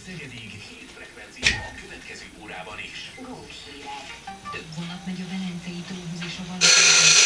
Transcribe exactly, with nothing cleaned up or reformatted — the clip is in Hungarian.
Szegedig hét frekvencia a következő órában is. Góls hírek. Több vonat megy a Velencei tóhoz és a Valaton.